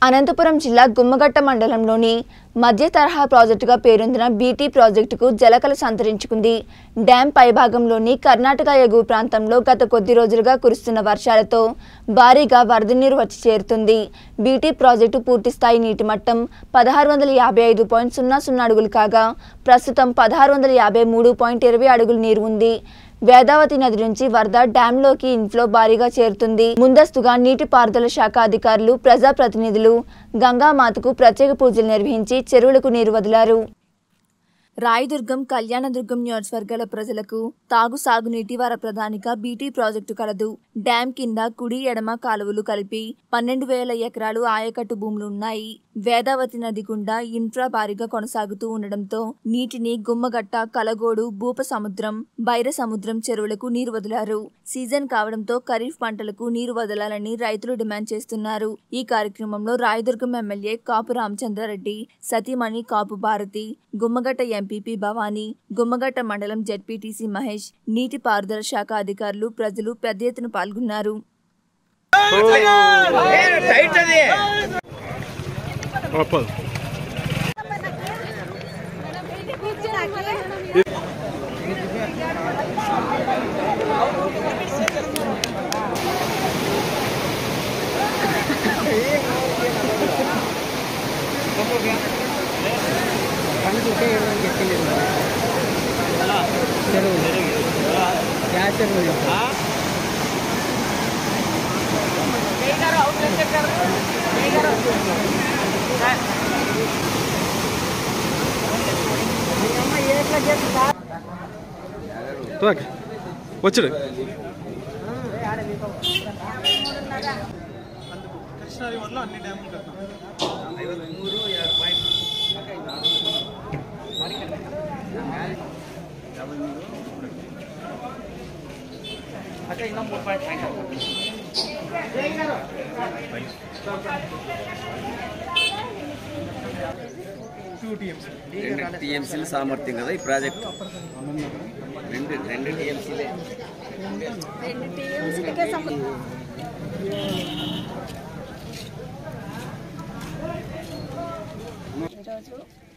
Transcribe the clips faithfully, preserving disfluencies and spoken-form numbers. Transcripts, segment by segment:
అనంతపురం జిల్లా గుమ్మగట్ట మండలంలోని మధ్య తరహా ప్రాజెక్టుగా పేరొందిన బీటీ ప్రాజెక్టుకు జలకళ సంతరించుకుంది. డ్యాం పైభాగంలోని కర్ణాటక ఎగువ ప్రాంతంలో గత కొద్ది రోజులుగా కురుస్తున్న వర్షాలతో భారీగా వరద నీరు వచ్చి చేరుతుంది. బీటీ ప్రాజెక్టు పూర్తిస్థాయి నీటి మట్టం పదహారు వందల యాభై ఐదు పాయింట్ సున్నా సున్నా అడుగులు కాగా ప్రస్తుతం పదహారు వందల యాభై మూడు పాయింట్ ఇరవై అడుగులు నీరు ఉంది. వేదావతి నది నుంచి వరద డ్యాంలోకి ఇన్ఫ్లో భారీగా చేరుతుంది. ముందస్తుగా నీటిపారుదల శాఖ అధికారులు, ప్రజాప్రతినిధులు గంగామాతకు ప్రత్యేక పూజలు నిర్వహించి చెరువులకు నీరు వదిలారు. రాయదుర్గం, కళ్యాణదుర్గం నియోజకవర్గాల ప్రజలకు తాగు సాగునీటి వరప్రదానిగా బీటీ ప్రాజెక్టు కలదు. డ్యాం కింద కుడి ఎడమ కాలువలు కలిపి పన్నెండు వేల ఎకరాలు ఆయకట్టు భూములు ఉన్నాయి. వేదావతి నది గుండా ఇన్ఫ్రా భారీగా కొనసాగుతూ ఉండడంతో నీటిని గుమ్మగట్ట, కలగోడు, భూప సముద్రం, బైర సముద్రం చెరువులకు నీరు వదిలారు. సీజన్ కావడంతో ఖరీఫ్ పంటలకు నీరు వదలాలని రైతులు డిమాండ్ చేస్తున్నారు. ఈ కార్యక్రమంలో రాయదుర్గం ఎమ్మెల్యే కాపు రామచంద్రారెడ్డి, సతీమణి కాపు భారతి, గుమ్మగట్ట ఎంపీపీ భవానీ, గుమ్మగట్ట మండలం జెడ్పీటీసీ మహేష్, నీటిపారుదల శాఖ అధికారులు, ప్రజలు పెద్ద ఎత్తున పాల్గొన్నారు. వచ్చాడు రెండు టీఎంసీల సామర్థ్యం కదా ఈ ప్రాజెక్ట్. రెండు రెండు టీఎంసీలే రెండు టీఎంసీలకే ఈరోజు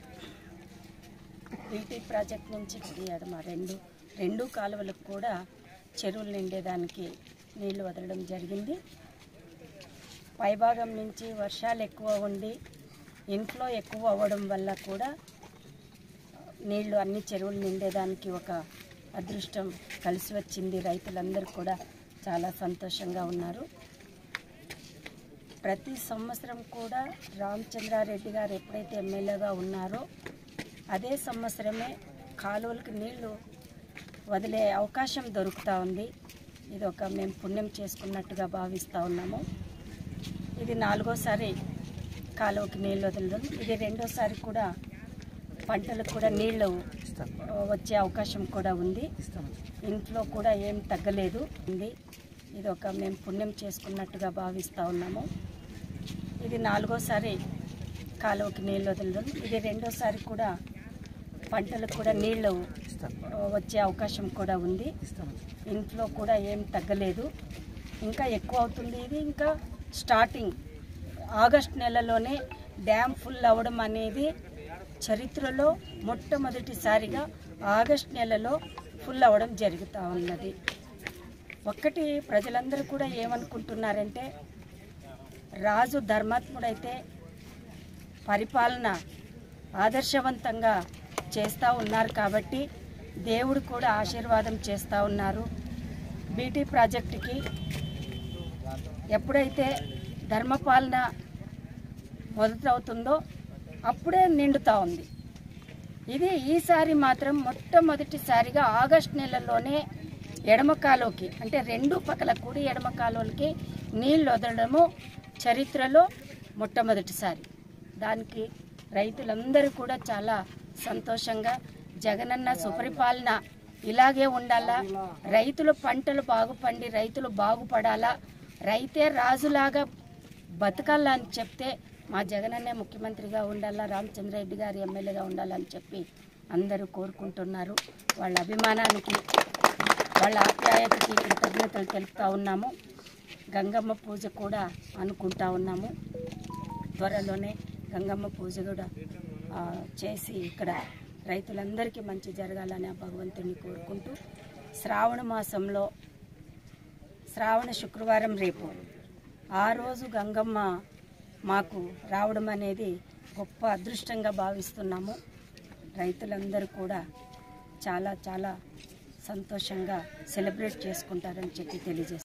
బీటీ ప్రాజెక్ట్ నుంచి కుడి ఎడమ రెండు రెండు కాలువలకు కూడా చెరువులు నిండేదానికి నీళ్లు వదలడం జరిగింది. పైభాగం నుంచి వర్షాలు ఎక్కువ ఉండి ఇన్ఫ్లో ఎక్కువ అవ్వడం వల్ల కూడా నీళ్లు అన్ని చెరువులు నిండేదానికి ఒక అదృష్టం కలిసి వచ్చింది. రైతులందరూ కూడా చాలా సంతోషంగా ఉన్నారు. ప్రతి సంవత్సరం కూడా రామచంద్రారెడ్డి గారు ఎప్పుడైతే ఎమ్మెల్యేగా ఉన్నారో అదే సంవత్సరమే కాలువలకు నీళ్లు వదిలే అవకాశం దొరుకుతూ ఉంది. ఇది ఒక మేము పుణ్యం చేసుకున్నట్టుగా భావిస్తూ ఉన్నాము. ఇది నాలుగోసారి కాలువకి నీళ్ళు వదలడం, ఇది రెండోసారి కూడా పంటలకు కూడా నీళ్లు వచ్చే అవకాశం కూడా ఉంది. ఇంట్లో కూడా ఏం తగ్గలేదు ఉంది. ఇది ఒక మేము పుణ్యం చేసుకున్నట్టుగా భావిస్తూ ఉన్నాము. ఇది నాలుగోసారి కాలువకి నీళ్ళు వదలడం, ఇది రెండోసారి కూడా పంటలకు కూడా నీళ్లు వచ్చే అవకాశం కూడా ఉంది. ఇంట్లో కూడా ఏం తగ్గలేదు, ఇంకా ఎక్కువ అవుతుంది. ఇది ఇంకా స్టార్టింగ్ ఆగస్ట్ నెలలోనే డ్యామ్ ఫుల్ అవ్వడం అనేది చరిత్రలో మొట్టమొదటిసారిగా ఆగస్ట్ నెలలో ఫుల్ అవ్వడం జరుగుతూ ఉన్నది. ఒక్కటి ప్రజలందరూ కూడా ఏమనుకుంటున్నారంటే రాజు ధర్మాత్ముడైతే పరిపాలన ఆదర్శవంతంగా చేస్తూ ఉన్నారు కాబట్టి దేవుడు కూడా ఆశీర్వాదం చేస్తూ ఉన్నారు. బీటీ ప్రాజెక్టుకి ఎప్పుడైతే ధర్మపాలన మొదలవుతుందో అప్పుడే నిండుతూ ఉంది. ఇది ఈసారి మాత్రం మొట్టమొదటిసారిగా ఆగస్ట్ నెలలోనే ఎడమ కాలువకి అంటే రెండు పక్కల కుడి ఎడమ కాలువలకి నీళ్ళు వదలడము చరిత్రలో మొట్టమొదటిసారి. దానికి రైతులందరూ కూడా చాలా సంతోషంగా జగనన్న సుపరిపాలన ఇలాగే ఉండాలా, రైతుల పంటలు బాగుపండి రైతులు బాగుపడాలా, రైతే రాజులాగా బతకాలని చెప్తే మా జగనన్నే ముఖ్యమంత్రిగా ఉండాలా, రామచంద్రారెడ్డి గారి ఎమ్మెల్యేగా ఉండాలని చెప్పి అందరూ కోరుకుంటున్నారు. వాళ్ళ అభిమానానికి వాళ్ళ ఆప్యాయతకి కృతజ్ఞతలు తెలుపుతూ ఉన్నాము. గంగమ్మ పూజ కూడా అనుకుంటా ఉన్నాము. త్వరలోనే గంగమ్మ పూజ కూడా చేసి ఇక్కడ రైతులందరికీ మంచి జరగాలని ఆ భగవంతుని కోరుకుంటూ శ్రావణ మాసంలో శ్రావణ శుక్రవారం రేపు ఆ రోజు గంగమ్మ మాకు రావడం అనేది గొప్ప అదృష్టంగా భావిస్తున్నాము. రైతులందరూ కూడా చాలా చాలా సంతోషంగా సెలబ్రేట్ చేసుకుంటారని చెప్పి తెలియజేస్తారు.